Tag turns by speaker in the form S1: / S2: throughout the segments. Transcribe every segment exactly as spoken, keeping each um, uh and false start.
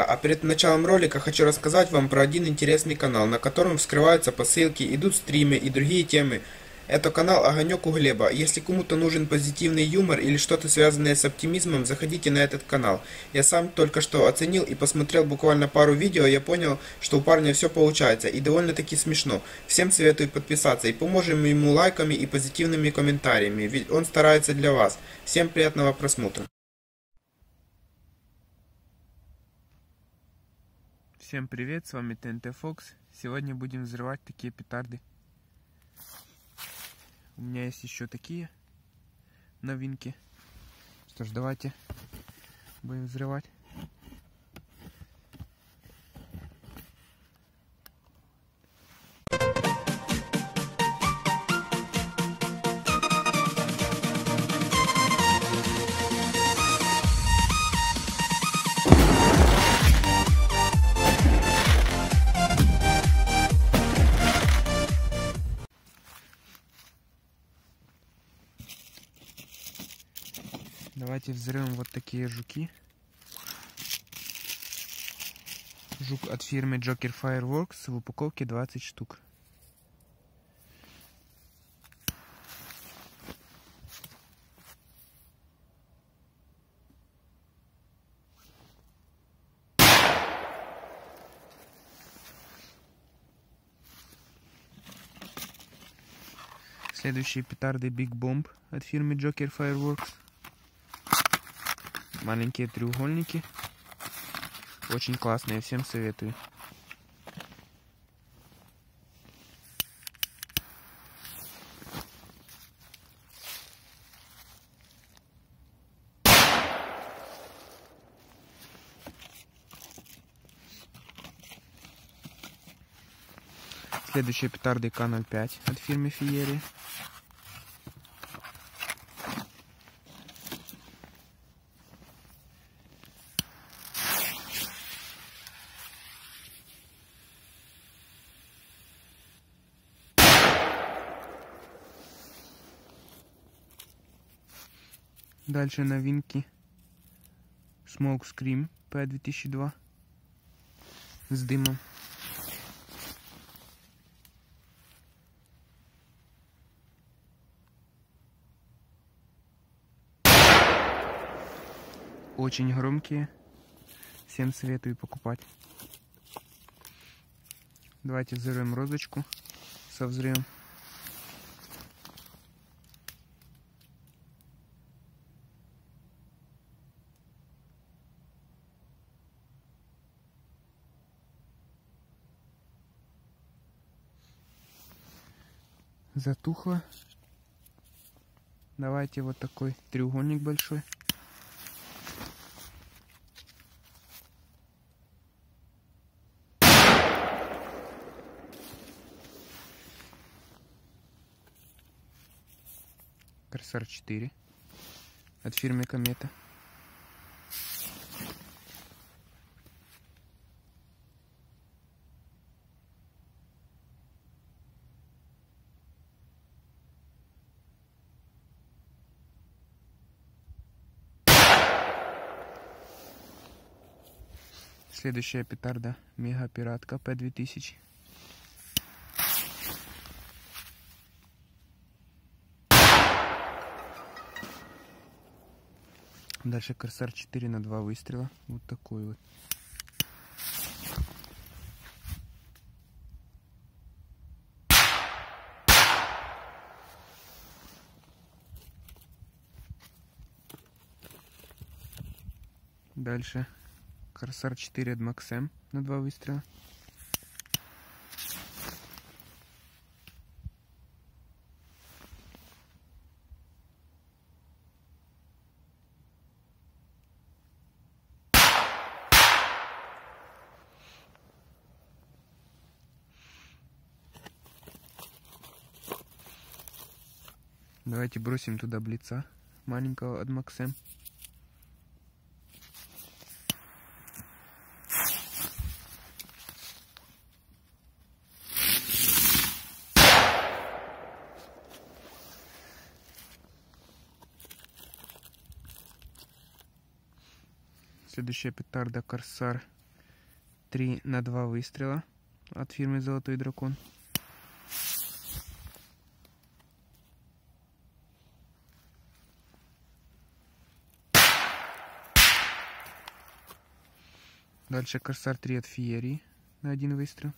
S1: а перед началом ролика хочу рассказать вам про один интересный канал, на котором вскрываются посылки, идут стримы и другие темы. Это канал Огонек у Глеба. Если кому-то нужен позитивный юмор или что-то связанное с оптимизмом, заходите на этот канал. Я сам только что оценил и посмотрел буквально пару видео, я понял, что у парня все получается и довольно-таки смешно. Всем советую подписаться и поможем ему лайками и позитивными комментариями, ведь он старается для вас. Всем приятного просмотра.
S2: Всем привет, с вами ТНТ Fox. Сегодня будем взрывать такие петарды. У меня есть еще такие новинки. Что ж, давайте будем взрывать. Давайте взрываем вот такие жуки. Жук от фирмы Joker Fireworks в упаковке двадцать штук. Следующие петарды Big Bomb от фирмы Joker Fireworks. Маленькие треугольники. Очень классные, всем советую. Следующие петарды К ноль пять от фирмы Фиери. Дальше новинки Smoke Scream P две тысячи два с дымом. Очень громкие. Всем советую покупать. Давайте взорвем розочку со взрывом. Затухло. Давайте вот такой треугольник большой. Корсар четыре от фирмы Комета. Следующая петарда Мега Пиратка П две тысячи. Дальше Корсар четыре на два выстрела. Вот такой вот. Дальше Корсар четыре от Максим на два выстрела. Давайте бросим туда блица маленького от Максим. Следующая петарда Корсар три на два выстрела от фирмы Золотой Дракон. Дальше Корсар три от Феерии на один выстрел.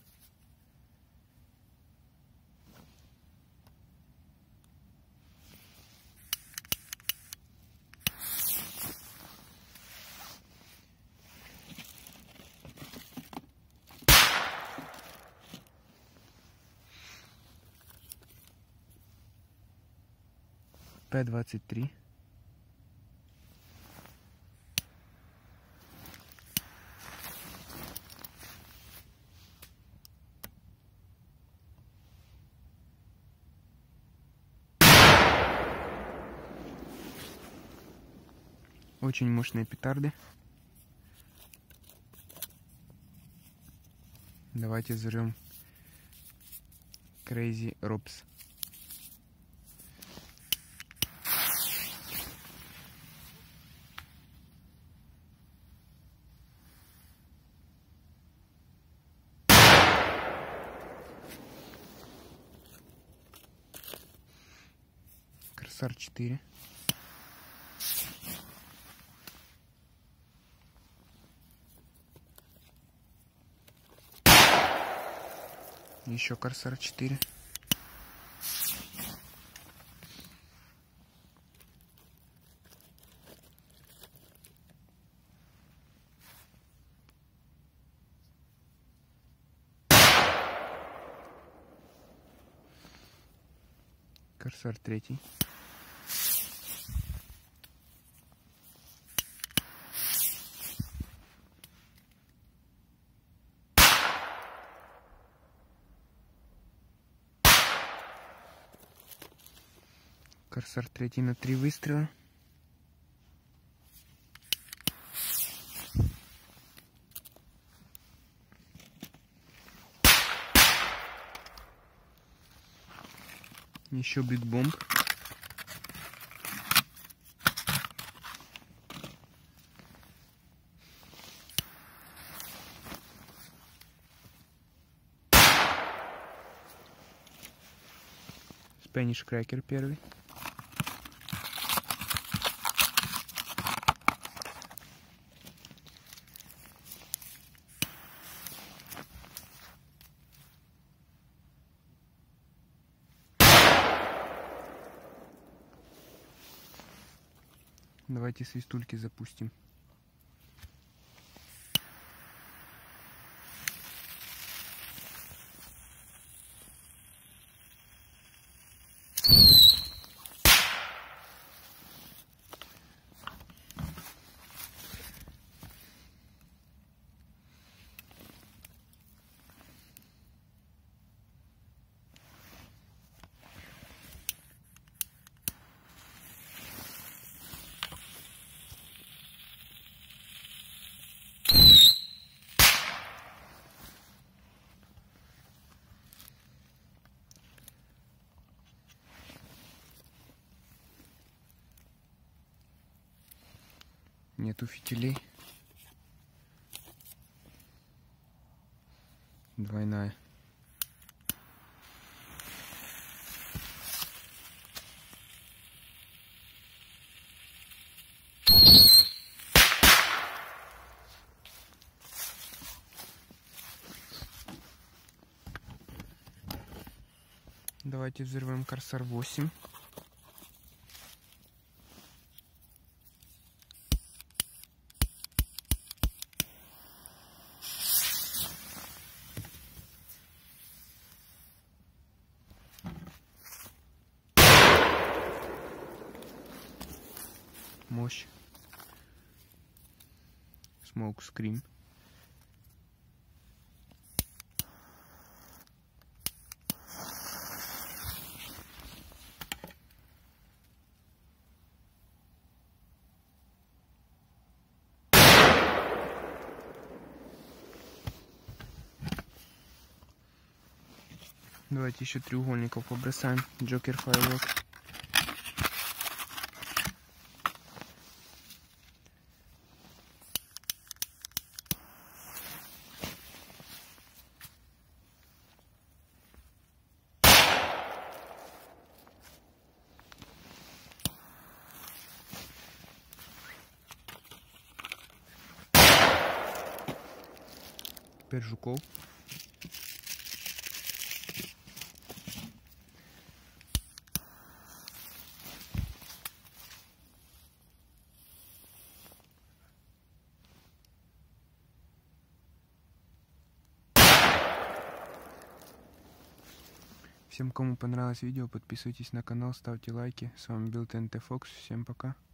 S2: П двадцать три. Очень мощные петарды. Давайте взорвем Crazy Robs. Корсар четыре. Еще Корсар четыре. Корсар третий. Корсар третий на три выстрела. Еще Биг Бомб. Spanish Cracker первый. Давайте свистульки запустим. Нету фитилей. Двойная. Давайте взорвем Корсар восемь. Мощь. Smoke Scream. Давайте еще треугольников побросаем. Джокер Файлок. опять жуков. Всем, кому понравилось видео, подписывайтесь на канал, ставьте лайки. С вами был ТНТ Фокс. Всем пока.